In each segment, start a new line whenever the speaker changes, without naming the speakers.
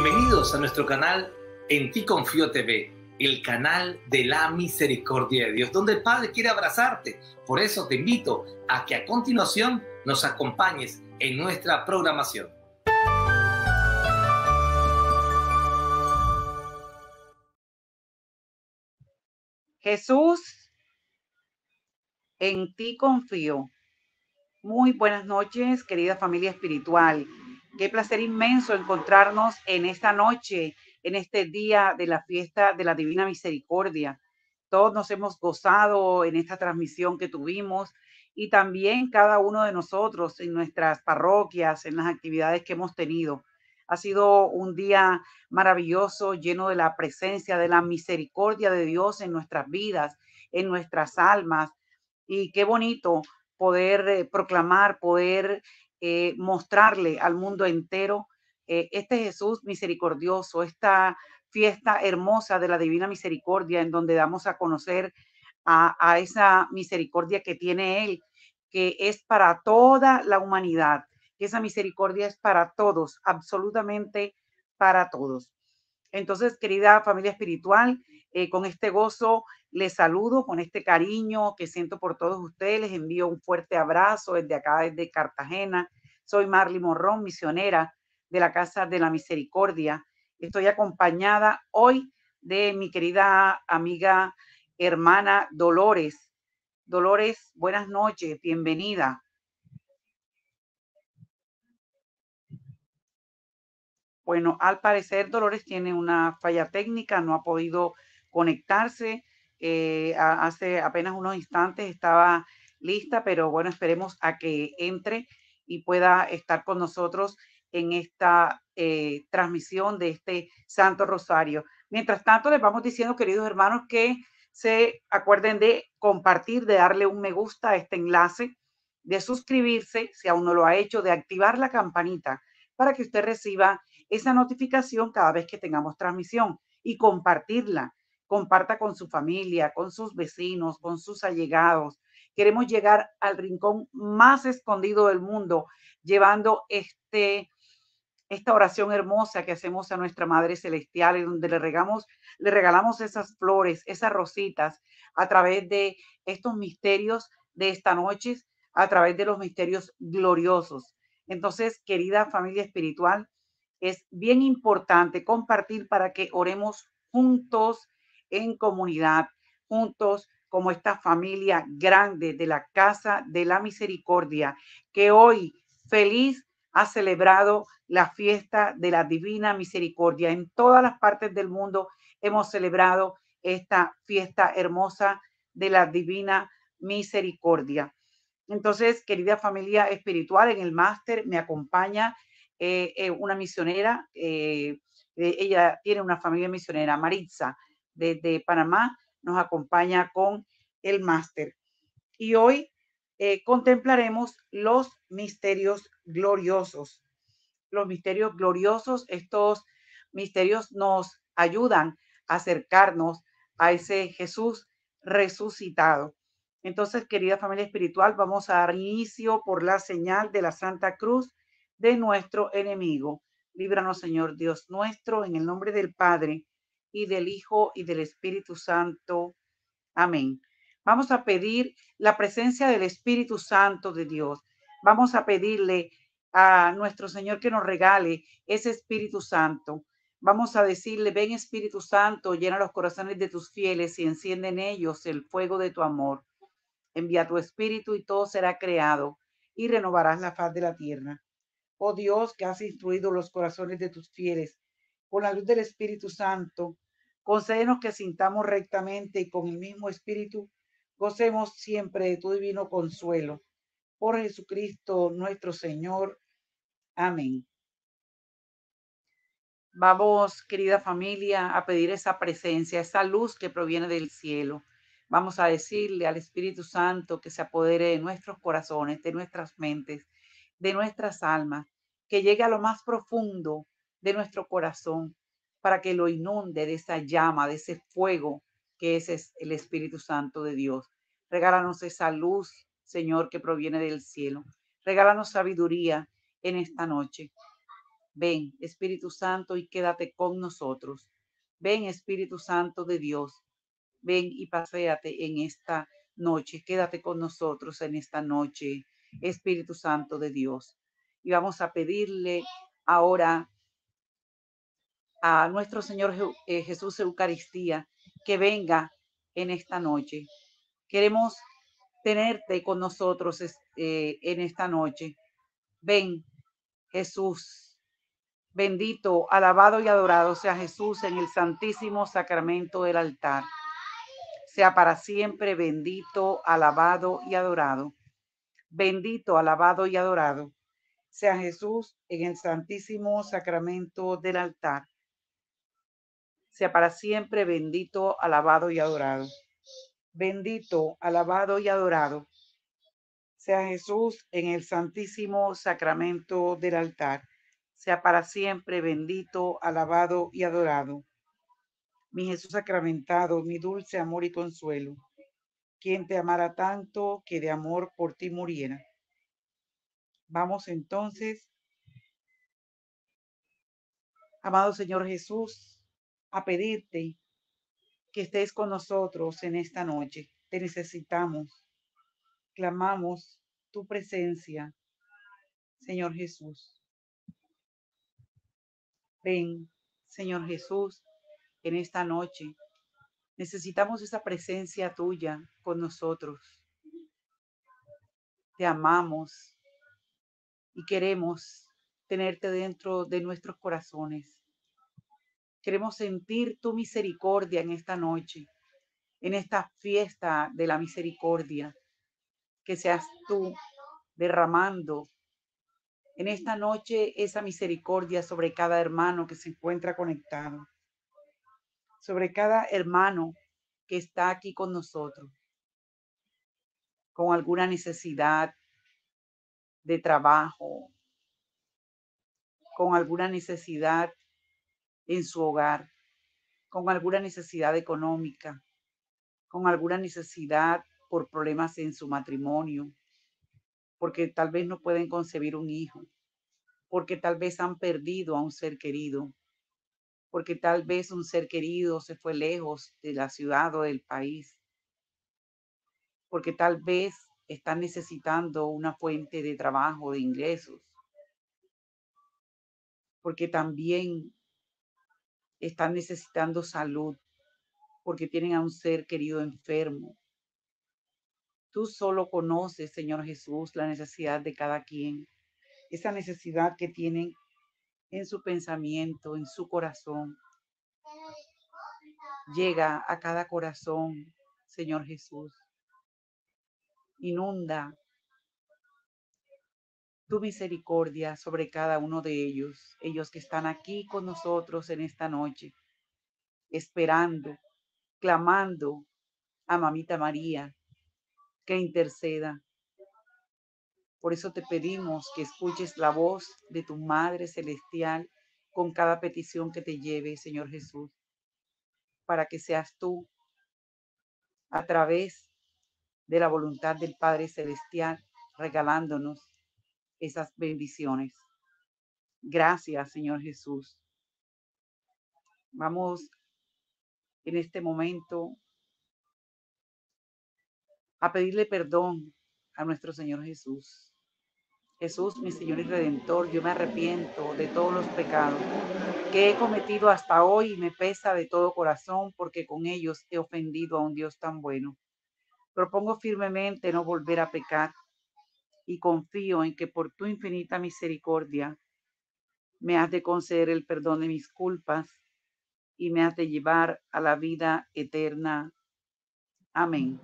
Bienvenidos a nuestro canal En Ti Confío TV, el canal de la misericordia de Dios, donde el Padre quiere abrazarte. Por eso te invito a que a continuación nos acompañes en nuestra programación.
Jesús, en ti confío. Muy buenas noches, querida familia espiritual. Qué placer inmenso encontrarnos en esta noche, en este día de la fiesta de la Divina Misericordia. Todos nos hemos gozado en esta transmisión que tuvimos y también cada uno de nosotros en nuestras parroquias, en las actividades que hemos tenido. Ha sido un día maravilloso, lleno de la presencia, de la misericordia de Dios en nuestras vidas, en nuestras almas. Y qué bonito poder proclamar, poder mostrarle al mundo entero este Jesús misericordioso, esta fiesta hermosa de la Divina Misericordia, en donde damos a conocer a esa misericordia que tiene Él, que es para toda la humanidad, que esa misericordia es para todos, absolutamente para todos. Entonces, querida familia espiritual, con este gozo les saludo, con este cariño que siento por todos ustedes. Les envío un fuerte abrazo desde acá, desde Cartagena. Soy Marly Morrón, misionera de la Casa de la Misericordia. Estoy acompañada hoy de mi querida amiga, hermana Dolores. Dolores, buenas noches, bienvenida. Bueno, al parecer Dolores tiene una falla técnica, no ha podido conectarse. Hace apenas unos instantes estaba lista, pero bueno, esperemos a que entre y pueda estar con nosotros en esta transmisión de este Santo Rosario. Mientras tanto, les vamos diciendo, queridos hermanos, que se acuerden de compartir, de darle un me gusta a este enlace, de suscribirse, si aún no lo ha hecho, de activar la campanita para que usted reciba esa notificación cada vez que tengamos transmisión y compartirla. Comparta con su familia, con sus vecinos, con sus allegados. Queremos llegar al rincón más escondido del mundo, llevando esta oración hermosa que hacemos a nuestra Madre Celestial, en donde le regalamos esas flores, esas rositas, a través de estos misterios de esta noche, a través de los misterios gloriosos. Entonces, querida familia espiritual, es bien importante compartir para que oremos juntos en comunidad, juntos como esta familia grande de la Casa de la Misericordia, que hoy feliz ha celebrado la fiesta de la Divina Misericordia. En todas las partes del mundo hemos celebrado esta fiesta hermosa de la Divina Misericordia. Entonces, querida familia espiritual, en el máster me acompaña una misionera. Ella tiene una familia misionera, Maritza, desde Panamá, nos acompaña con el máster. Y hoy contemplaremos los misterios gloriosos. Los misterios gloriosos, estos misterios nos ayudan a acercarnos a ese Jesús resucitado. Entonces, querida familia espiritual, vamos a dar inicio por la señal de la Santa Cruz de nuestro enemigo. Líbranos, Señor Dios nuestro, en el nombre del Padre, y del Hijo, y del Espíritu Santo. Amén. Vamos a pedir la presencia del Espíritu Santo de Dios. Vamos a pedirle a nuestro Señor que nos regale ese Espíritu Santo. Vamos a decirle: ven Espíritu Santo, llena los corazones de tus fieles y enciende en ellos el fuego de tu amor. Envía tu Espíritu y todo será creado y renovarás la faz de la tierra. Oh Dios, que has instruido los corazones de tus fieles con la luz del Espíritu Santo, concédenos que sintamos rectamente y con el mismo Espíritu gocemos siempre de tu divino consuelo. Por Jesucristo nuestro Señor. Amén. Vamos, querida familia, a pedir esa presencia, esa luz que proviene del cielo. Vamos a decirle al Espíritu Santo que se apodere de nuestros corazones, de nuestras mentes, de nuestras almas, que llegue a lo más profundo de nuestro corazón para que lo inunde de esa llama, de ese fuego que es el Espíritu Santo de Dios. Regálanos esa luz, Señor, que proviene del cielo. Regálanos sabiduría en esta noche. Ven, Espíritu Santo, y quédate con nosotros. Ven, Espíritu Santo de Dios. Ven y paséate en esta noche. Quédate con nosotros en esta noche, Espíritu Santo de Dios. Y vamos a pedirle ahora a nuestro Señor Jesús Eucaristía que venga en esta noche. Queremos tenerte con nosotros en esta noche. Ven, Jesús, bendito, alabado y adorado sea Jesús en el santísimo sacramento del altar. Sea para siempre bendito, alabado y adorado. Bendito, alabado y adorado sea Jesús en el santísimo sacramento del altar. Sea para siempre bendito, alabado y adorado. Bendito, alabado y adorado sea Jesús en el santísimo sacramento del altar. Sea para siempre bendito, alabado y adorado. Mi Jesús sacramentado, mi dulce amor y consuelo, quien te amara tanto que de amor por ti muriera. Vamos entonces, amado Señor Jesús, a pedirte que estés con nosotros en esta noche. Te necesitamos. Clamamos tu presencia, Señor Jesús. Ven, Señor Jesús, en esta noche. Necesitamos esa presencia tuya con nosotros. Te amamos y queremos tenerte dentro de nuestros corazones. Queremos sentir tu misericordia en esta noche, en esta fiesta de la misericordia. Que seas tú derramando en esta noche esa misericordia sobre cada hermano que se encuentra conectado, sobre cada hermano que está aquí con nosotros, con alguna necesidad de trabajo, con alguna necesidad en su hogar, con alguna necesidad económica, con alguna necesidad por problemas en su matrimonio, porque tal vez no pueden concebir un hijo, porque tal vez han perdido a un ser querido, porque tal vez un ser querido se fue lejos de la ciudad o del país, porque tal vez están necesitando una fuente de trabajo, de ingresos, porque también están necesitando salud, porque tienen a un ser querido enfermo. Tú solo conoces, Señor Jesús, la necesidad de cada quien, esa necesidad que tienen en su pensamiento, en su corazón. Llega a cada corazón, Señor Jesús. Inunda tu misericordia sobre cada uno de ellos que están aquí con nosotros en esta noche, esperando, clamando a Mamita María que interceda. Por eso te pedimos que escuches la voz de tu Madre Celestial con cada petición que te lleve, Señor Jesús, para que seas tú, a través de la voluntad del Padre Celestial, regalándonos esas bendiciones. Gracias, Señor Jesús. Vamos en este momento a pedirle perdón a nuestro Señor Jesús. Jesús, mi Señor y Redentor, yo me arrepiento de todos los pecados que he cometido hasta hoy y me pesa de todo corazón porque con ellos he ofendido a un Dios tan bueno. Propongo firmemente no volver a pecar y confío en que por tu infinita misericordia me has de conceder el perdón de mis culpas y me has de llevar a la vida eterna. Amén.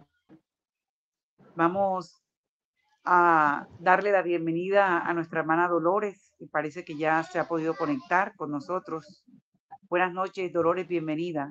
Vamos a darle la bienvenida a nuestra hermana Dolores, que parece que ya se ha podido conectar con nosotros. Buenas noches, Dolores, bienvenida.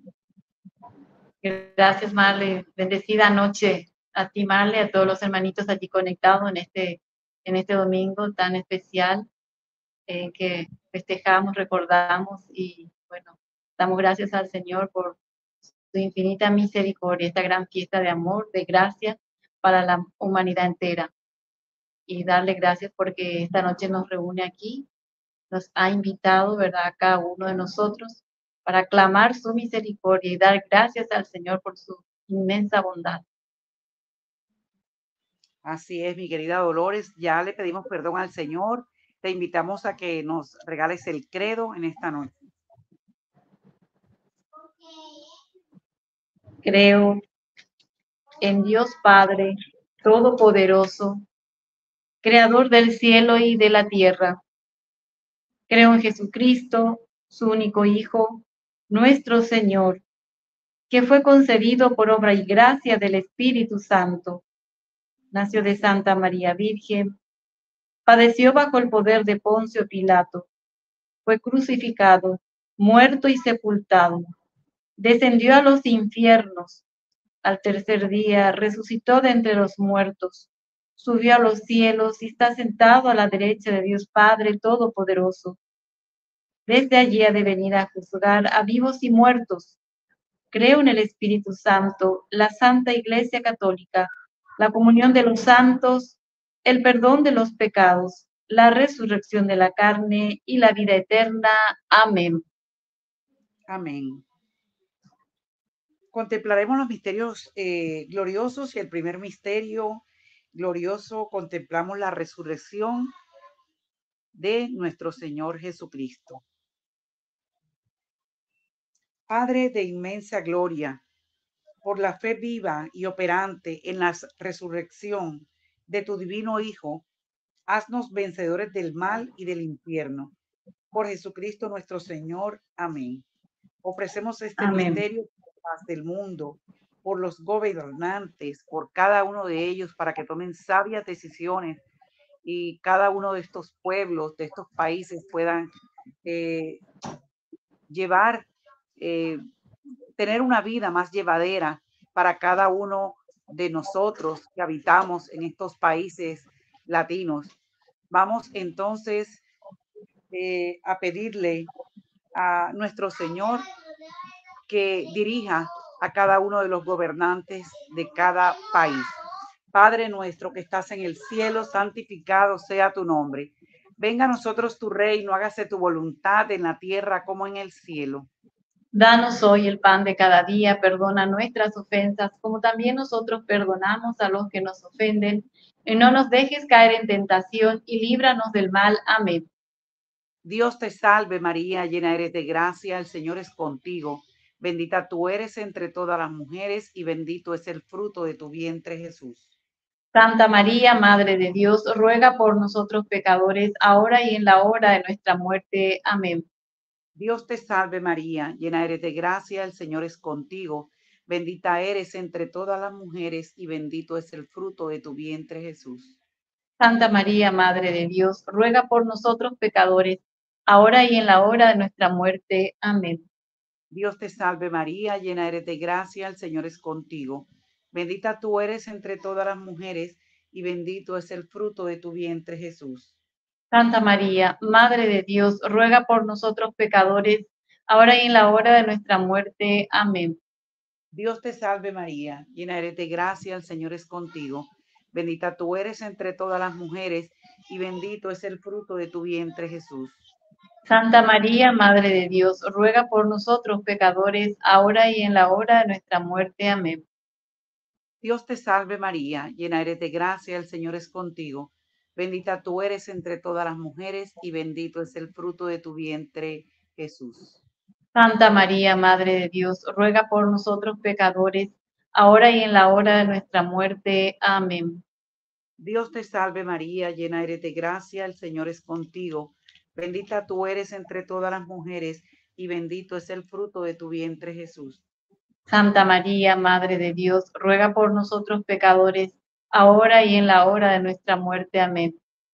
Gracias, Marle. Bendecida noche a ti, Marle, a todos los hermanitos allí conectados en este domingo tan especial en que festejamos, recordamos y, bueno, damos gracias al Señor por su infinita misericordia, esta gran fiesta de amor, de gracia para la humanidad entera. Y darle gracias porque esta noche nos reúne aquí nos ha invitado, ¿verdad?, a cada uno de nosotros para clamar su misericordia y dar gracias al Señor por su inmensa bondad.
Así es, mi querida Dolores, ya le pedimos perdón al Señor. Te invitamos a que nos regales el credo en esta noche.
Creo en Dios Padre Todopoderoso, Creador del cielo y de la tierra. Creo en Jesucristo, su único Hijo, nuestro Señor, que fue concebido por obra y gracia del Espíritu Santo. Nació de Santa María Virgen, padeció bajo el poder de Poncio Pilato, fue crucificado, muerto y sepultado, descendió a los infiernos, al tercer día resucitó de entre los muertos, subió a los cielos y está sentado a la derecha de Dios Padre Todopoderoso. Desde allí ha de venir a juzgar a vivos y muertos. Creo en el Espíritu Santo, la Santa Iglesia Católica, la comunión de los santos, el perdón de los pecados, la resurrección de la carne y la vida eterna. Amén.
Amén. Contemplaremos los misterios gloriosos y el primer misterio glorioso contemplamos la resurrección de nuestro Señor Jesucristo. Padre de inmensa gloria, por la fe viva y operante en la resurrección de tu divino Hijo, haznos vencedores del mal y del infierno. Por Jesucristo nuestro Señor. Amén. Ofrecemos este
Amén.
misterio por la paz del mundo, por los gobernantes, por cada uno de ellos, para que tomen sabias decisiones y cada uno de estos pueblos, de estos países puedan tener una vida más llevadera para cada uno de nosotros que habitamos en estos países latinos. Vamos entonces a pedirle a nuestro Señor que dirija a cada uno de los gobernantes de cada país. Padre nuestro que estás en el cielo, santificado sea tu nombre. Venga a nosotros tu reino, hágase tu voluntad en la tierra como en el cielo.
Danos hoy el pan de cada día, perdona nuestras ofensas, como también nosotros perdonamos a los que nos ofenden, y no nos dejes caer en tentación, y líbranos del mal. Amén.
Dios te salve María, llena eres de gracia, el Señor es contigo. Bendita tú eres entre todas las mujeres, y bendito es el fruto de tu vientre, Jesús.
Santa María, Madre de Dios, ruega por nosotros pecadores, ahora y en la hora de nuestra muerte. Amén.
Dios te salve María, llena eres de gracia, el Señor es contigo. Bendita eres entre todas las mujeres, y bendito es el fruto de tu vientre, Jesús.
Santa María, Madre de Dios, ruega por nosotros pecadores, ahora y en la hora de nuestra muerte. Amén.
Dios te salve María, llena eres de gracia, el Señor es contigo. Bendita tú eres entre todas las mujeres, y bendito es el fruto de tu vientre, Jesús.
Santa María, Madre de Dios, ruega por nosotros pecadores, ahora y en la hora de nuestra muerte. Amén.
Dios te salve María, llena eres de gracia, el Señor es contigo. Bendita tú eres entre todas las mujeres, y bendito es el fruto de tu vientre, Jesús.
Santa María, Madre de Dios, ruega por nosotros pecadores, ahora y en la hora de nuestra muerte. Amén.
Dios te salve María, llena eres de gracia, el Señor es contigo. Bendita tú eres entre todas las mujeres, y bendito es el fruto de tu vientre, Jesús.
Santa María, Madre de Dios, ruega por nosotros pecadores, ahora y en la hora de nuestra muerte. Amén.
Dios te salve María, llena eres de gracia, el Señor es contigo. Bendita tú eres entre todas las mujeres, y bendito es el fruto de tu vientre, Jesús.
Santa María, Madre de Dios, ruega por nosotros pecadores, ahora y en la hora de nuestra muerte. Amén.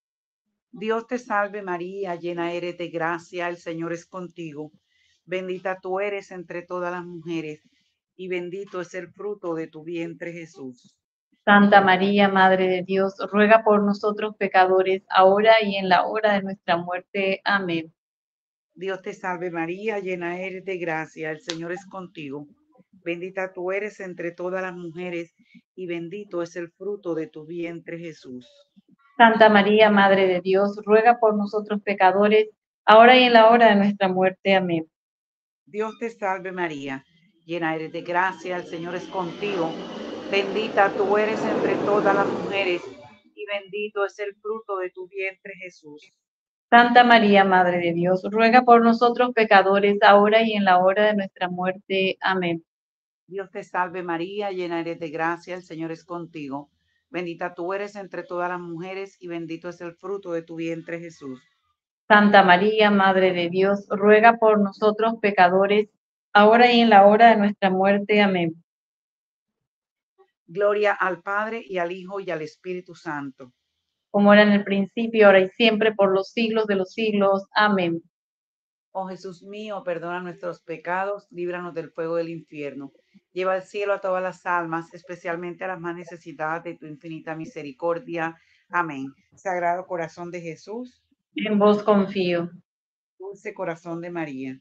Dios te salve María, llena eres de gracia, el Señor es contigo. Bendita tú eres entre todas las mujeres, y bendito es el fruto de tu vientre, Jesús.
Santa María, Madre de Dios, ruega por nosotros pecadores, ahora y en la hora de nuestra muerte. Amén.
Dios te salve María, llena eres de gracia, el Señor es contigo. Bendita tú eres entre todas las mujeres, y bendito es el fruto de tu vientre, Jesús.
Santa María, Madre de Dios, ruega por nosotros pecadores, ahora y en la hora de nuestra muerte. Amén.
Dios te salve María, llena eres de gracia, el Señor es contigo. Bendita tú eres entre todas las mujeres y bendito es el fruto de tu vientre Jesús.
Santa María, Madre de Dios, ruega por nosotros pecadores, ahora y en la hora de nuestra muerte. Amén.
Dios te salve María, llena eres de gracia, el Señor es contigo. Bendita tú eres entre todas las mujeres y bendito es el fruto de tu vientre Jesús.
Santa María, Madre de Dios, ruega por nosotros pecadores, ahora y en la hora de nuestra muerte. Amén.
Gloria al Padre y al Hijo y al Espíritu Santo.
Como era en el principio, ahora y siempre, por los siglos de los siglos. Amén.
Oh Jesús mío, perdona nuestros pecados, líbranos del fuego del infierno. Lleva al cielo a todas las almas, especialmente a las más necesitadas de tu infinita misericordia. Amén. Sagrado corazón de Jesús,
En vos confío.
dulce corazón de María.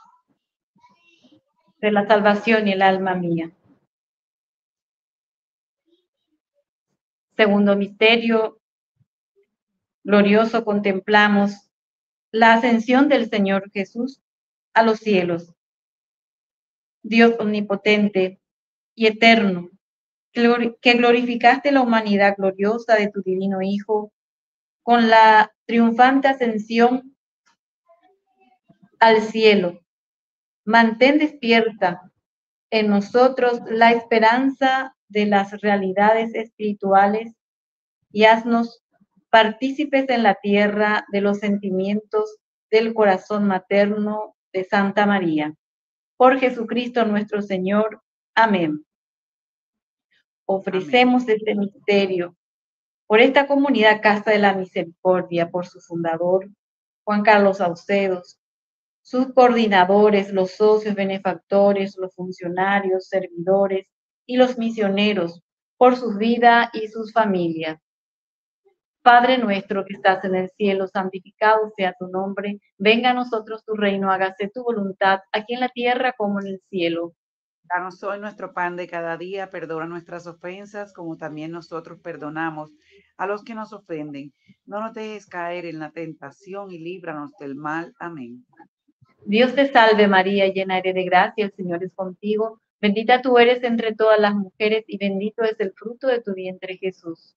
De la salvación y el alma mía. Segundo misterio glorioso, contemplamos la ascensión del Señor Jesús a los cielos. Dios omnipotente y eterno, que glorificaste la humanidad gloriosa de tu divino Hijo con la triunfante ascensión al cielo. Mantén despierta en nosotros la esperanza de las realidades espirituales y haznos partícipes en la tierra de los sentimientos del corazón materno de Santa María. Por Jesucristo nuestro Señor. Amén. Ofrecemos este misterio por esta comunidad Casa de la Misericordia, por su fundador, Juan Carlos Saucedos, sus coordinadores, los socios, benefactores, los funcionarios, servidores y los misioneros, por sus vidas y sus familias. Padre nuestro que estás en el cielo, santificado sea tu nombre. Venga a nosotros tu reino, hágase tu voluntad, aquí en la tierra como en el cielo.
Danos hoy nuestro pan de cada día, perdona nuestras ofensas, como también nosotros perdonamos a los que nos ofenden. No nos dejes caer en la tentación y líbranos del mal. Amén.
Dios te salve María, llena eres de gracia, el Señor es contigo. Bendita tú eres entre todas las mujeres y bendito es el fruto de tu vientre Jesús.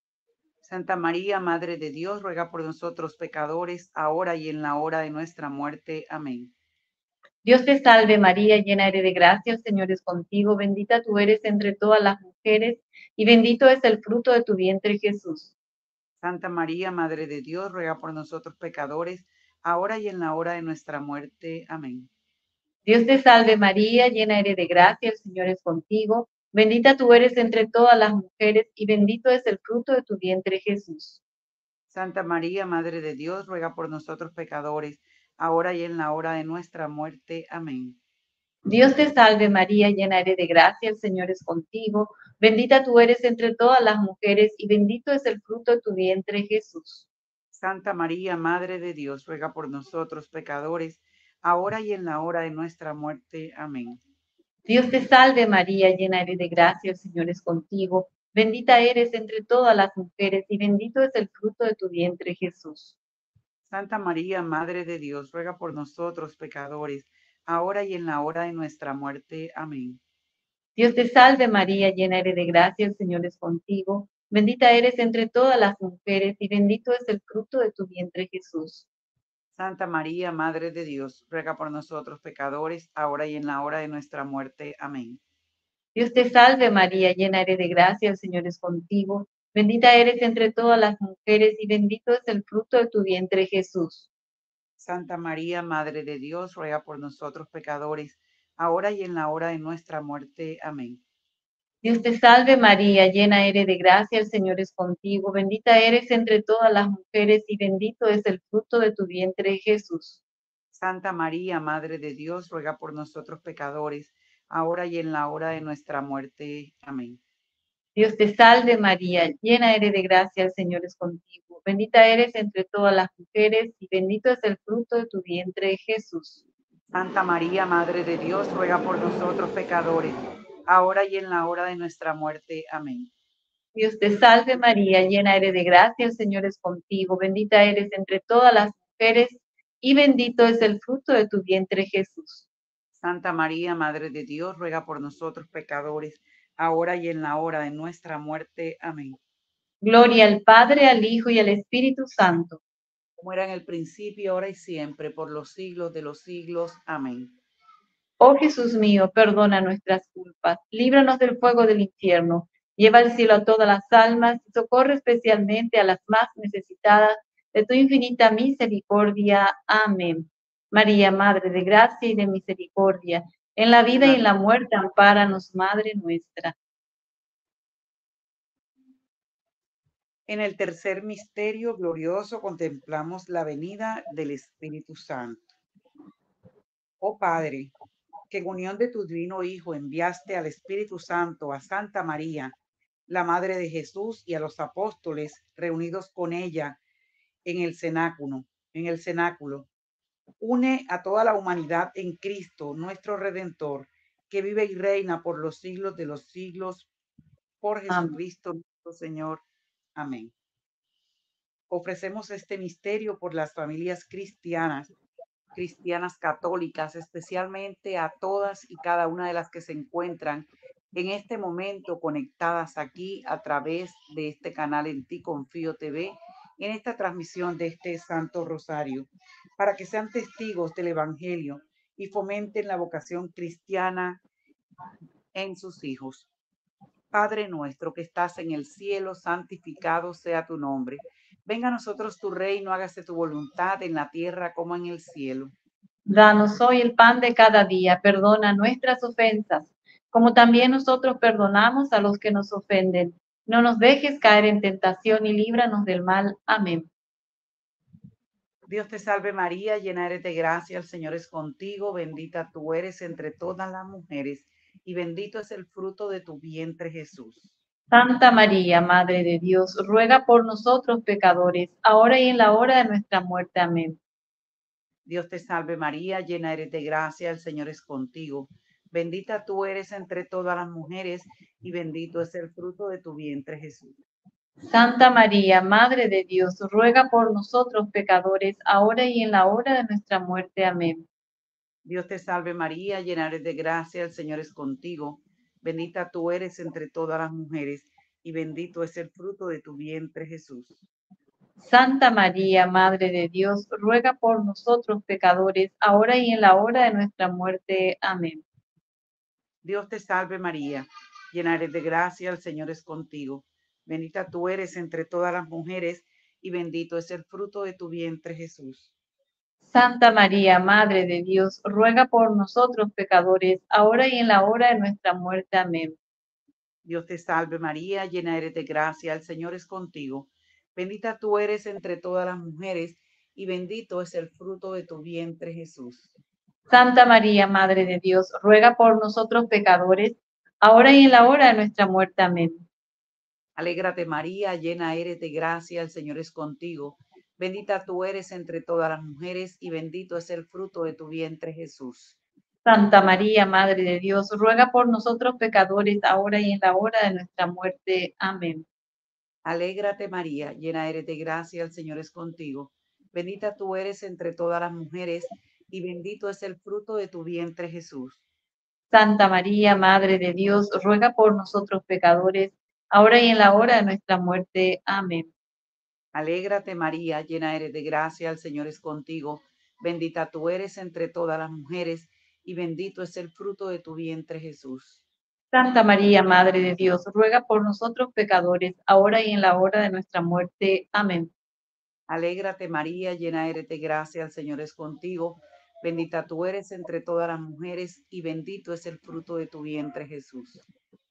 Santa María, Madre de Dios, ruega por nosotros pecadores, ahora y en la hora de nuestra muerte. Amén.
Dios te salve María, llena eres de gracia, el Señor es contigo. Bendita tú eres entre todas las mujeres y bendito es el fruto de tu vientre Jesús.
Santa María, Madre de Dios, ruega por nosotros pecadores, ahora y en la hora de nuestra muerte. Amén.
Dios te salve María, llena eres de gracia, el Señor es contigo. Bendita tú eres entre todas las mujeres y bendito es el fruto de tu vientre Jesús.
Santa María, Madre de Dios, ruega por nosotros pecadores, ahora y en la hora de nuestra muerte. Amén.
Dios te salve María, llena eres de gracia, el Señor es contigo. Bendita tú eres entre todas las mujeres y bendito es el fruto de tu vientre Jesús.
Santa María, Madre de Dios, ruega por nosotros pecadores, ahora y en la hora de nuestra muerte. Amén.
Dios te salve María, llena eres de gracia, el Señor es contigo. Bendita eres entre todas las mujeres y bendito es el fruto de tu vientre Jesús.
Santa María, Madre de Dios, ruega por nosotros pecadores, ahora y en la hora de nuestra muerte. Amén.
Dios te salve María, llena eres de gracia, el Señor es contigo. Bendita eres entre todas las mujeres y bendito es el fruto de tu vientre Jesús.
Santa María, Madre de Dios, ruega por nosotros pecadores, ahora y en la hora de nuestra muerte. Amén.
Dios te salve María, llena eres de gracia, el Señor es contigo. Bendita eres entre todas las mujeres y bendito es el fruto de tu vientre Jesús.
Santa María, Madre de Dios, ruega por nosotros pecadores, ahora y en la hora de nuestra muerte. Amén.
Dios te salve María, llena eres de gracia, el Señor es contigo. Bendita eres entre todas las mujeres y bendito es el fruto de tu vientre Jesús.
Santa María, Madre de Dios, ruega por nosotros pecadores, ahora y en la hora de nuestra muerte. Amén.
Dios te salve María, llena eres de gracia, el Señor es contigo. Bendita eres entre todas las mujeres y bendito es el fruto de tu vientre Jesús.
Santa María, Madre de Dios, ruega por nosotros pecadores, ahora y en la hora de nuestra muerte. Amén.
Dios te salve María, llena eres de gracia, el Señor es contigo. Bendita eres entre todas las mujeres y bendito es el fruto de tu vientre, Jesús.
Santa María, Madre de Dios, ruega por nosotros pecadores, ahora y en la hora de nuestra muerte. Amén.
Gloria al Padre, al Hijo y al Espíritu Santo.
Como era en el principio, ahora y siempre, por los siglos de los siglos. Amén.
Oh Jesús mío, perdona nuestras culpas, líbranos del fuego del infierno, lleva al cielo a todas las almas y socorre especialmente a las más necesitadas de tu infinita misericordia. Amén. María, Madre de gracia y de misericordia, en la vida y en la muerte, ampáranos, Madre nuestra.
En el tercer misterio glorioso contemplamos la venida del Espíritu Santo. Oh Padre, que en unión de tu divino Hijo enviaste al Espíritu Santo a Santa María, la Madre de Jesús, y a los apóstoles reunidos con ella en el cenáculo. Une a toda la humanidad en Cristo, nuestro Redentor, que vive y reina por los siglos de los siglos, por Jesucristo nuestro Señor. Amén. Ofrecemos este misterio por las familias cristianas católicas, especialmente a todas y cada una de las que se encuentran en este momento conectadas aquí a través de este canal En Ti Confío TV, en esta transmisión de este Santo Rosario, para que sean testigos del Evangelio y fomenten la vocación cristiana en sus hijos. Padre nuestro que estás en el cielo, santificado sea tu nombre. Venga a nosotros tu reino, hágase tu voluntad en la tierra como en el cielo.
Danos hoy el pan de cada día, perdona nuestras ofensas, como también nosotros perdonamos a los que nos ofenden. No nos dejes caer en tentación y líbranos del mal. Amén.
Dios te salve María, llena eres de gracia, el Señor es contigo, bendita tú eres entre todas las mujeres, y bendito es el fruto de tu vientre Jesús.
Santa María, Madre de Dios, ruega por nosotros pecadores, ahora y en la hora de nuestra muerte. Amén.
Dios te salve María, llena eres de gracia, el Señor es contigo, bendita tú eres entre todas las mujeres, y bendito es el fruto de tu vientre Jesús.
Santa María, Madre de Dios, ruega por nosotros pecadores, ahora y en la hora de nuestra muerte. Amén.
Dios te salve María, llena eres de gracia, el Señor es contigo, bendita tú eres entre todas las mujeres, y bendito es el fruto de tu vientre Jesús.
Santa María, Madre de Dios, ruega por nosotros pecadores, ahora y en la hora de nuestra muerte. Amén.
Dios te salve María, llena eres de gracia, el Señor es contigo, bendita tú eres entre todas las mujeres, y bendito es el fruto de tu vientre Jesús.
Santa María, Madre de Dios, ruega por nosotros pecadores, ahora y en la hora de nuestra muerte. Amén.
Dios te salve María, llena eres de gracia, el Señor es contigo, bendita tú eres entre todas las mujeres, y bendito es el fruto de tu vientre Jesús.
Santa María, Madre de Dios, ruega por nosotros pecadores, ahora y en la hora de nuestra muerte. Amén.
Alégrate María, llena eres de gracia, el Señor es contigo, bendita tú eres entre todas las mujeres, y bendito es el fruto de tu vientre Jesús.
Santa María, Madre de Dios, ruega por nosotros pecadores, ahora y en la hora de nuestra muerte. Amén.
Alégrate María, llena eres de gracia, el Señor es contigo, bendita tú eres entre todas las mujeres, y bendito es el fruto de tu vientre Jesús.
Santa María, Madre de Dios, ruega por nosotros pecadores, ahora y en la hora de nuestra muerte. Amén.
Alégrate María, llena eres de gracia, el Señor es contigo, bendita tú eres entre todas las mujeres, y bendito es el fruto de tu vientre Jesús.
Santa María, Madre de Dios, ruega por nosotros pecadores, ahora y en la hora de nuestra muerte. Amén.
Alégrate María, llena eres de gracia, el Señor es contigo, bendita tú eres entre todas las mujeres, y bendito es el fruto de tu vientre Jesús.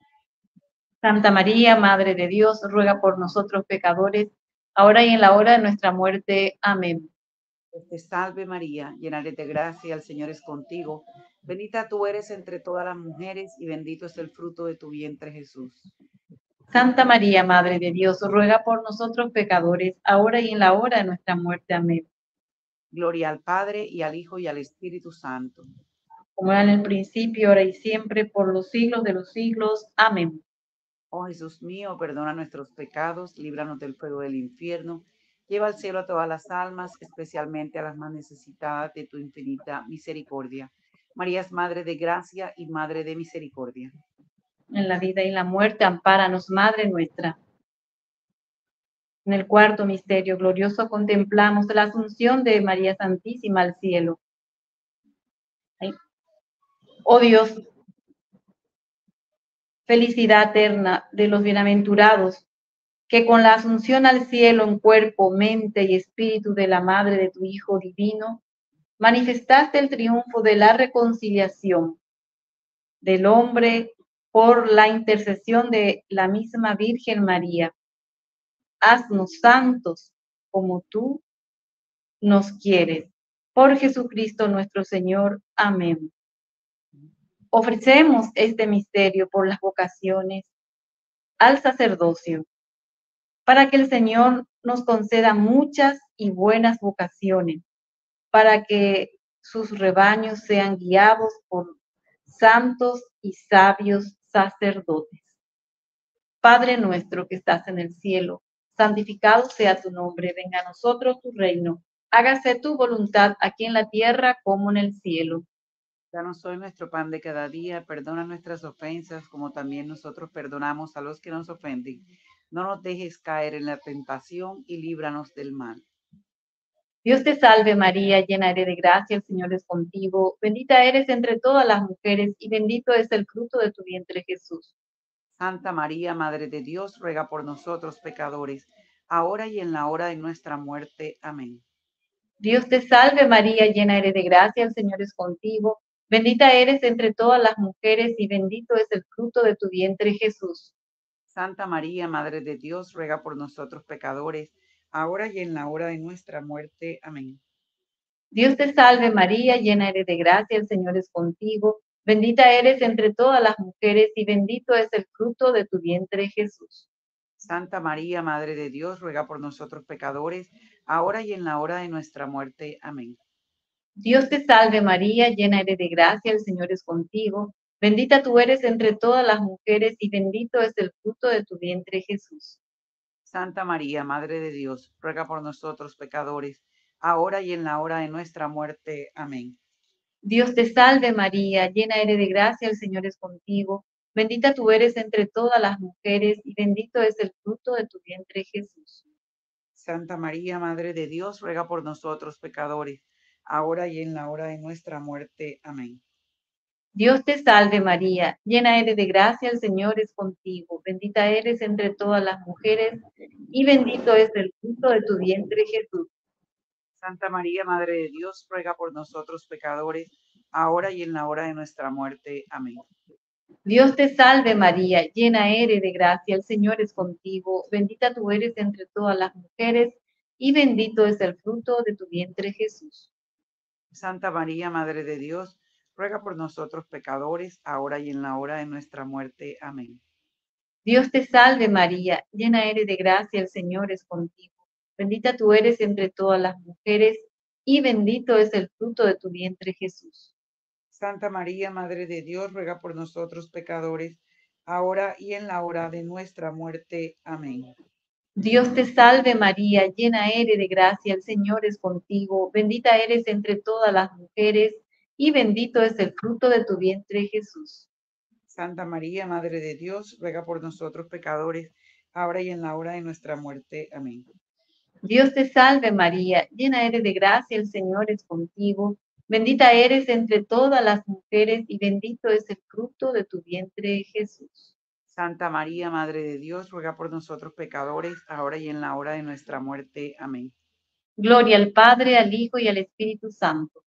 Santa María, Madre de Dios, ruega por nosotros pecadores, ahora y en la hora de nuestra muerte. Amén.
Dios te salve María, llena eres de gracia, el Señor es contigo, bendita tú eres entre todas las mujeres, y bendito es el fruto de tu vientre Jesús.
Santa María, Madre de Dios, ruega por nosotros pecadores, ahora y en la hora de nuestra muerte. Amén.
Gloria al Padre, y al Hijo, y al Espíritu Santo.
Como era en el principio, ahora y siempre, por los siglos de los siglos. Amén.
Oh Jesús mío, perdona nuestros pecados, líbranos del fuego del infierno, Lleva al cielo a todas las almas, especialmente a las más necesitadas de tu infinita misericordia. María es Madre de Gracia y Madre de Misericordia.
En la vida y la muerte, ampáranos, Madre nuestra. En el cuarto misterio glorioso contemplamos la asunción de María Santísima al cielo. Ay. Oh Dios, felicidad eterna de los bienaventurados, que con la asunción al cielo en cuerpo, mente y espíritu de la Madre de tu Hijo divino, manifestaste el triunfo de la reconciliación del hombre por la intercesión de la misma Virgen María. Haznos santos como tú nos quieres. Por Jesucristo nuestro Señor. Amén. Ofrecemos este misterio por las vocaciones al sacerdocio, para que el Señor nos conceda muchas y buenas vocaciones, para que sus rebaños sean guiados por santos y sabios sacerdotes. Padre nuestro que estás en el cielo, santificado sea tu nombre, venga a nosotros tu reino, hágase tu voluntad aquí en la tierra como en el cielo.
Danos hoy nuestro pan de cada día, perdona nuestras ofensas como también nosotros perdonamos a los que nos ofenden. No nos dejes caer en la tentación y líbranos del mal.
Dios te salve María, llena eres de gracia, el Señor es contigo, bendita eres entre todas las mujeres y bendito es el fruto de tu vientre Jesús.
Santa María, Madre de Dios, ruega por nosotros pecadores, ahora y en la hora de nuestra muerte. Amén.
Dios te salve María, llena eres de gracia, el Señor es contigo, bendita eres entre todas las mujeres y bendito es el fruto de tu vientre Jesús.
Santa María, Madre de Dios, ruega por nosotros pecadores, ahora y en la hora de nuestra muerte. Amén.
Dios te salve María, llena eres de gracia, el Señor es contigo, bendita eres entre todas las mujeres y bendito es el fruto de tu vientre Jesús.
Santa María, Madre de Dios, ruega por nosotros pecadores, ahora y en la hora de nuestra muerte. Amén.
Dios te salve María, llena eres de gracia, el Señor es contigo, bendita tú eres entre todas las mujeres y bendito es el fruto de tu vientre Jesús.
Santa María, Madre de Dios, ruega por nosotros pecadores, ahora y en la hora de nuestra muerte. Amén.
Dios te salve María, llena eres de gracia, el Señor es contigo, bendita tú eres entre todas las mujeres y bendito es el fruto de tu vientre Jesús.
Santa María, Madre de Dios, ruega por nosotros pecadores, ahora y en la hora de nuestra muerte. Amén.
Dios te salve María, llena eres de gracia, el Señor es contigo, bendita eres entre todas las mujeres y bendito es el fruto de tu vientre Jesús.
Santa María, Madre de Dios, ruega por nosotros pecadores, ahora y en la hora de nuestra muerte. Amén.
Dios te salve María, llena eres de gracia, el Señor es contigo, bendita tú eres entre todas las mujeres y bendito es el fruto de tu vientre Jesús.
Santa María, Madre de Dios, ruega por nosotros pecadores, ahora y en la hora de nuestra muerte. Amén.
Dios te salve María, llena eres de gracia, el Señor es contigo, bendita tú eres entre todas las mujeres y bendito es el fruto de tu vientre Jesús.
Santa María, Madre de Dios, ruega por nosotros pecadores, ahora y en la hora de nuestra muerte. Amén.
Dios te salve María, llena eres de gracia, el Señor es contigo, bendita eres entre todas las mujeres y bendito es el fruto de tu vientre Jesús.
Santa María, Madre de Dios, ruega por nosotros pecadores, ahora y en la hora de nuestra muerte. Amén.
Dios te salve María, llena eres de gracia, el Señor es contigo, bendita eres entre todas las mujeres y bendito es el fruto de tu vientre Jesús.
Santa María, Madre de Dios, ruega por nosotros pecadores, ahora y en la hora de nuestra muerte. Amén.
Gloria al Padre, al Hijo y al Espíritu Santo.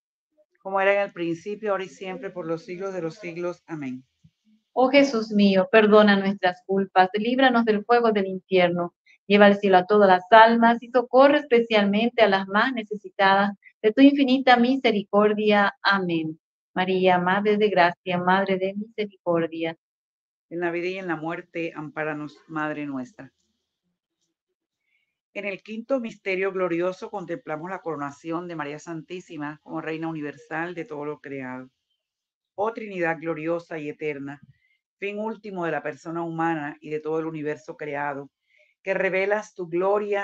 Como era en el principio, ahora y siempre, por los siglos de los siglos. Amén.
Oh Jesús mío, perdona nuestras culpas, líbranos del fuego del infierno, lleva al cielo a todas las almas y socorre especialmente a las más necesitadas de tu infinita misericordia. Amén. María, Madre de Gracia, Madre de Misericordia.
En la vida y en la muerte, ampáranos, Madre nuestra. En el quinto misterio glorioso contemplamos la coronación de María Santísima como Reina Universal de todo lo creado. Oh Trinidad gloriosa y eterna, fin último de la persona humana y de todo el universo creado, que revelas tu gloria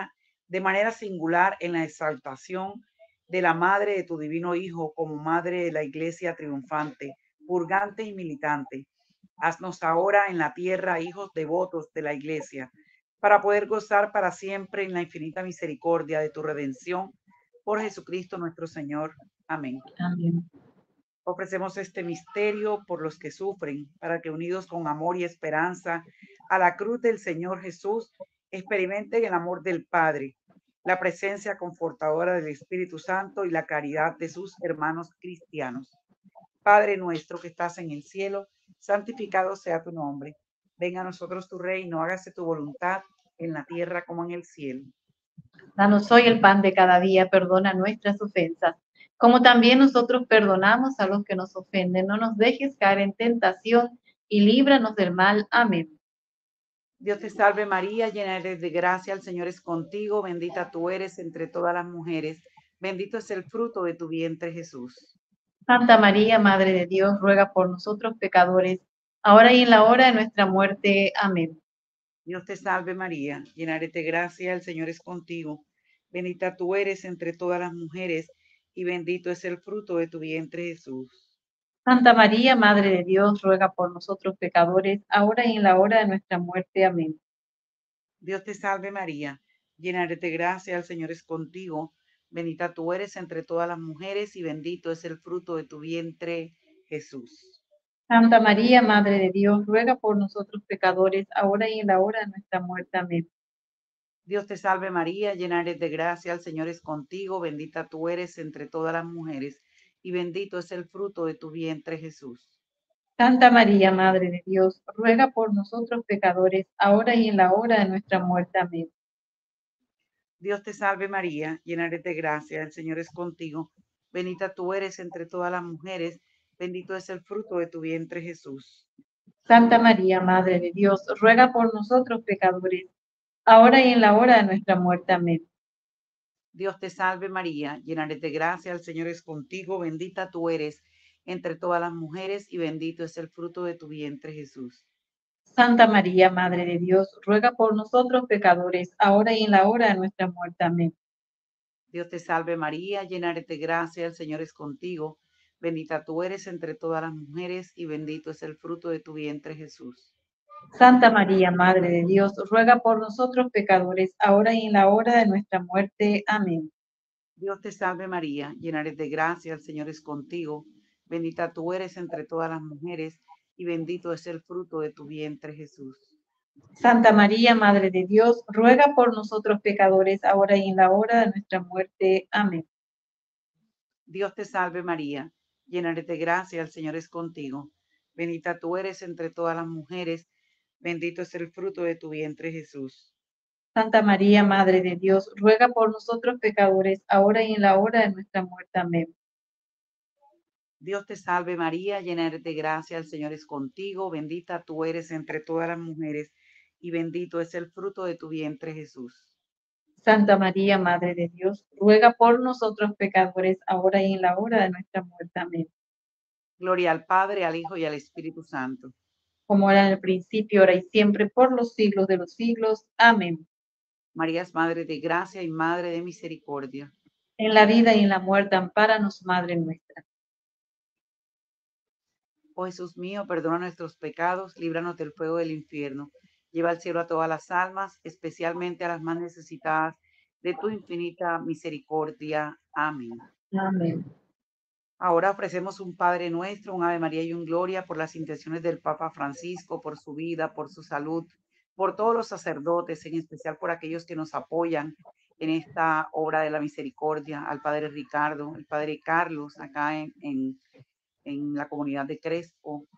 de manera singular en la exaltación de la Madre de tu Divino Hijo como Madre de la Iglesia triunfante, purgante y militante. Haznos ahora en la tierra hijos devotos de la Iglesia, para poder gozar para siempre en la infinita misericordia de tu redención por Jesucristo nuestro Señor. Amén.
Amén.
Ofrecemos este misterio por los que sufren, para que unidos con amor y esperanza a la cruz del Señor Jesús, experimenten el amor del Padre, la presencia confortadora del Espíritu Santo y la caridad de sus hermanos cristianos. Padre nuestro que estás en el cielo, santificado sea tu nombre. Venga a nosotros tu reino, hágase tu voluntad en la tierra como en el cielo.
Danos hoy el pan de cada día, perdona nuestras ofensas, como también nosotros perdonamos a los que nos ofenden. No nos dejes caer en tentación y líbranos del mal. Amén.
Dios te salve María, llena eres de gracia, el Señor es contigo, bendita tú eres entre todas las mujeres, bendito es el fruto de tu vientre Jesús.
Santa María, Madre de Dios, ruega por nosotros pecadores, ahora y en la hora de nuestra muerte. Amén.
Dios te salve María, llena eres de gracia, el Señor es contigo, bendita tú eres entre todas las mujeres y bendito es el fruto de tu vientre Jesús.
Santa María, Madre de Dios, ruega por nosotros pecadores, ahora y en la hora de nuestra muerte. Amén.
Dios te salve María, llena eres de gracia, el Señor es contigo, bendita tú eres entre todas las mujeres y bendito es el fruto de tu vientre Jesús.
Santa María, Madre de Dios, ruega por nosotros pecadores, ahora y en la hora de nuestra muerte. Amén.
Dios te salve María, llena eres de gracia, el Señor es contigo, bendita tú eres entre todas las mujeres y bendito es el fruto de tu vientre Jesús.
Santa María, Madre de Dios, ruega por nosotros pecadores, ahora y en la hora de nuestra muerte. Amén.
Dios te salve María, llena eres de gracia, el Señor es contigo, bendita tú eres entre todas las mujeres, bendito es el fruto de tu vientre Jesús.
Santa María, Madre de Dios, ruega por nosotros pecadores, ahora y en la hora de nuestra muerte. Amén.
Dios te salve María, llena eres de gracia, el Señor es contigo, bendita tú eres entre todas las mujeres y bendito es el fruto de tu vientre Jesús.
Santa María, Madre de Dios, ruega por nosotros pecadores, ahora y en la hora de nuestra muerte. Amén.
Dios te salve María, llena eres de gracia, el Señor es contigo, bendita tú eres entre todas las mujeres y bendito es el fruto de tu vientre Jesús.
Santa María, Madre de Dios, ruega por nosotros pecadores, ahora y en la hora de nuestra muerte. Amén.
Dios te salve María, llena eres de gracia, el Señor es contigo, bendita tú eres entre todas las mujeres y bendito es el fruto de tu vientre Jesús.
Santa María, Madre de Dios, ruega por nosotros pecadores, ahora y en la hora de nuestra muerte. Amén.
Dios te salve María, llena eres de gracia, el Señor es contigo, bendita tú eres entre todas las mujeres, bendito es el fruto de tu vientre Jesús.
Santa María, Madre de Dios, ruega por nosotros pecadores, ahora y en la hora de nuestra muerte. Amén.
Dios te salve María, llena eres de gracia, el Señor es contigo, bendita tú eres entre todas las mujeres y bendito es el fruto de tu vientre Jesús.
Santa María, Madre de Dios, ruega por nosotros pecadores, ahora y en la hora de nuestra muerte. Amén.
Gloria al Padre, al Hijo y al Espíritu Santo.
Como era en el principio, ahora y siempre, por los siglos de los siglos. Amén.
María es Madre de gracia y Madre de misericordia.
En la vida y en la muerte, ampáranos, Madre nuestra.
Oh Jesús mío, perdona nuestros pecados, líbranos del fuego del infierno. Lleva al cielo a todas las almas, especialmente a las más necesitadas de tu infinita misericordia. Amén.
Amén.
Ahora ofrecemos un Padre Nuestro, un Ave María y un Gloria por las intenciones del Papa Francisco, por su vida, por su salud, por todos los sacerdotes, en especial por aquellos que nos apoyan en esta obra de la misericordia, al Padre Ricardo, el Padre Carlos, acá en la comunidad de Crespo,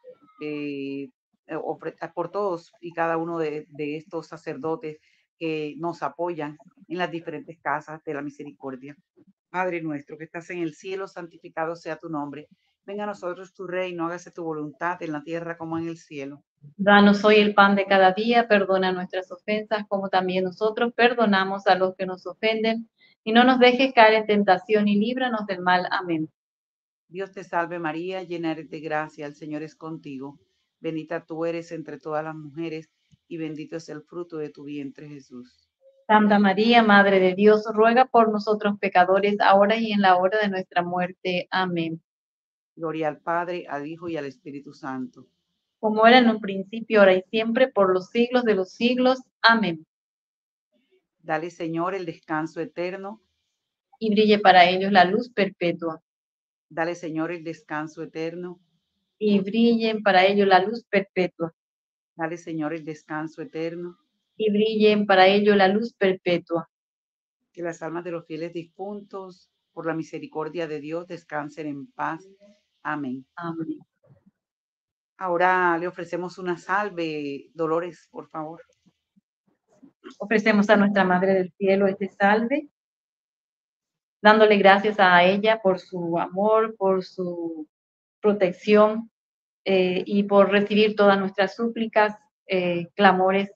por todos y cada uno de estos sacerdotes que nos apoyan en las diferentes casas de la misericordia. Padre nuestro que estás en el cielo, santificado sea tu nombre. Venga a nosotros tu reino, hágase tu voluntad en la tierra como en el cielo.
Danos hoy el pan de cada día, perdona nuestras ofensas, como también nosotros perdonamos a los que nos ofenden, y no nos dejes caer en tentación y líbranos del mal. Amén.
Dios te salve María, llena eres de gracia, el Señor es contigo. Bendita tú eres entre todas las mujeres y bendito es el fruto de tu vientre Jesús.
Santa María, Madre de Dios, ruega por nosotros pecadores, ahora y en la hora de nuestra muerte. Amén.
Gloria al Padre, al Hijo y al Espíritu Santo.
Como era en un principio, ahora y siempre, por los siglos de los siglos. Amén.
Dale, Señor, el descanso eterno.
Y brille para ellos la luz perpetua.
Dale, Señor, el descanso eterno.
Y brillen para ellos la luz perpetua.
Dale, Señor, el descanso eterno.
Y brillen para ellos la luz perpetua.
Que las almas de los fieles difuntos, por la misericordia de Dios, descansen en paz. Amén.
Amén.
Ahora le ofrecemos una salve. Dolores, por favor.
Ofrecemos a nuestra Madre del Cielo este salve, dándole gracias a ella por su amor, por su protección y por recibir todas nuestras súplicas, clamores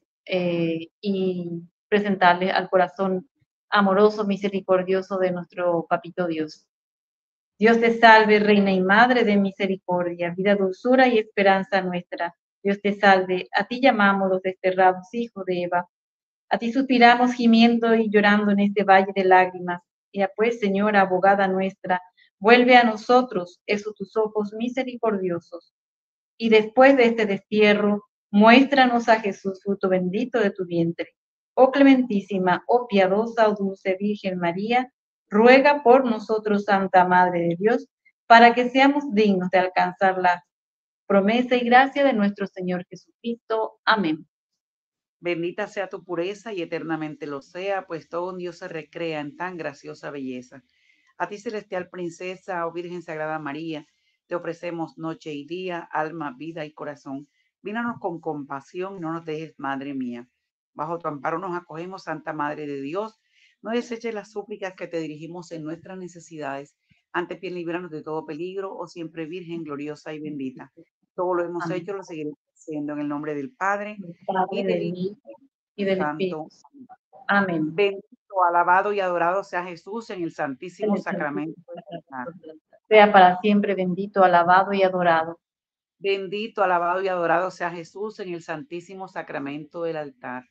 y presentarle al corazón amoroso, misericordioso de nuestro Papito Dios. Dios te salve, Reina y Madre de misericordia, vida, dulzura y esperanza nuestra. Dios te salve, a ti llamamos los desterrados hijos de Eva. A ti suspiramos gimiendo y llorando en este valle de lágrimas. Ya pues, Señora, abogada nuestra, vuelve a nosotros esos tus ojos misericordiosos. Y después de este destierro, muéstranos a Jesús, fruto bendito de tu vientre. Oh clementísima, oh piadosa, oh dulce Virgen María, ruega por nosotros, Santa Madre de Dios, para que seamos dignos de alcanzar la promesa y gracia de nuestro Señor Jesucristo. Amén.
Bendita sea tu pureza y eternamente lo sea, pues todo un Dios se recrea en tan graciosa belleza. A ti, celestial princesa, oh Virgen Sagrada María, te ofrecemos noche y día, alma, vida y corazón. Míranos con compasión, no nos dejes, Madre mía. Bajo tu amparo nos acogemos, Santa Madre de Dios. No deseches las súplicas que te dirigimos en nuestras necesidades. Antes bien, líbranos de todo peligro, oh siempre Virgen gloriosa y bendita. Todo lo hemos
Amén.
hecho, lo seguiremos haciendo en el nombre del Padre
Del
y
Padre,
del
del
Hijo
Hijo y
y
del
Santo.
Espíritu. Amén.
Bendito, alabado y adorado sea Jesús en el santísimo sacramento del altar.
Sea para siempre bendito, alabado y adorado.
Bendito, alabado y adorado sea Jesús en el santísimo sacramento del altar.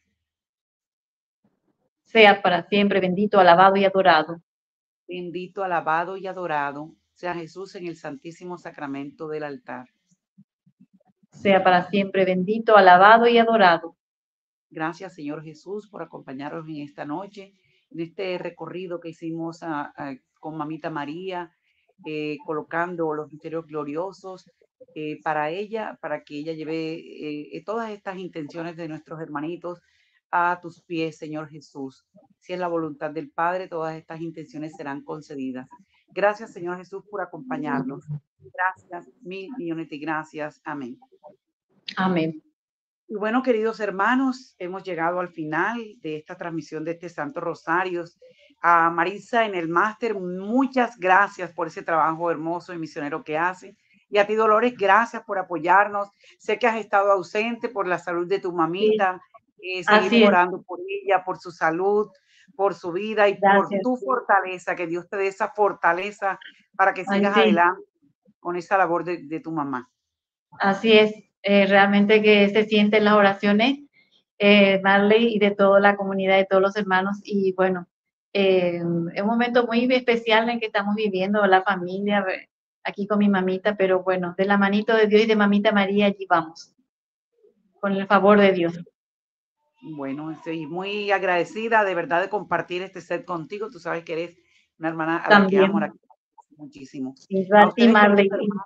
Sea para siempre bendito, alabado y adorado.
Bendito, alabado y adorado sea Jesús en el santísimo sacramento del altar.
Sea para siempre bendito, alabado y adorado.
Gracias, Señor Jesús, por acompañarnos en esta noche, en este recorrido que hicimos con Mamita María, colocando los misterios gloriosos para ella, para que ella lleve todas estas intenciones de nuestros hermanitos a tus pies, Señor Jesús. Si es la voluntad del Padre, todas estas intenciones serán concedidas. Gracias, Señor Jesús, por acompañarnos. Gracias, mil millones de gracias. Amén.
Amén.
Y bueno, queridos hermanos, hemos llegado al final de esta transmisión de este Santo Rosario. A Marisa en el máster, muchas gracias por ese trabajo hermoso y misionero que hace. Y a ti, Dolores, gracias por apoyarnos. Sé que has estado ausente por la salud de tu mamita. Seguimos orando por ella, por su salud, por su vida y por tu fortaleza. Que Dios te dé esa fortaleza para que sigas adelante con esa labor de tu mamá.
Así es. Realmente que se sienten las oraciones, Marley, y de toda la comunidad, de todos los hermanos. Y bueno, es un momento muy especial en que estamos viviendo la familia, aquí con mi mamita, pero bueno, de la manito de Dios y de mamita María, allí vamos, con el favor de Dios.
Bueno, estoy muy agradecida de verdad de compartir este set contigo. Tú sabes que eres una hermana a la que amo muchísimo.
Igual a ti, Marley.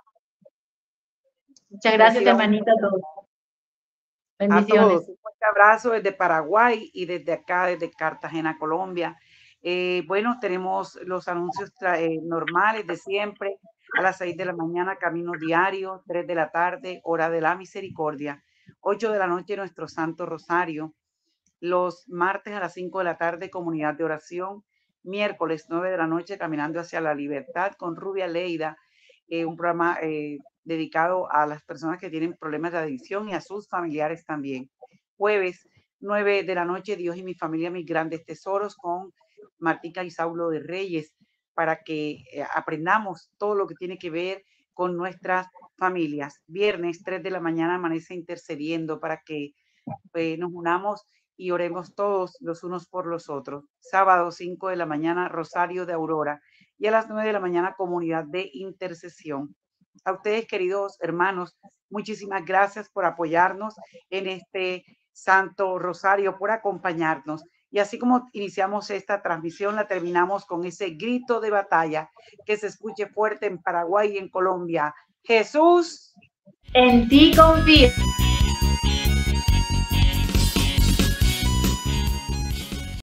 Muchas gracias, hermanita, a todos. Bendiciones.
A todos. Un fuerte abrazo desde Paraguay y desde acá, desde Cartagena, Colombia. Bueno, tenemos los anuncios normales de siempre. A las 6 de la mañana, Camino Diario, 3 de la tarde, Hora de la Misericordia, 8 de la noche, nuestro Santo Rosario. Los martes a las 5 de la tarde, Comunidad de Oración. Miércoles, 9 de la noche, Caminando hacia la Libertad con Rubia Leida, un programa dedicado a las personas que tienen problemas de adicción y a sus familiares también. Jueves, 9 de la noche, Dios y mi familia, mis grandes tesoros, con Martica y Saulo de Reyes, para que aprendamos todo lo que tiene que ver con nuestras familias. Viernes, 3 de la mañana, Amanece Intercediendo, para que nos unamos y oremos todos los unos por los otros. Sábado 5 de la mañana, Rosario de Aurora, y a las 9 de la mañana, comunidad de intercesión. A ustedes, queridos hermanos, muchísimas gracias por apoyarnos en este Santo Rosario, por acompañarnos. Y así como iniciamos esta transmisión, la terminamos con ese grito de batalla que se escuche fuerte en Paraguay y en Colombia. Jesús,
en ti confío.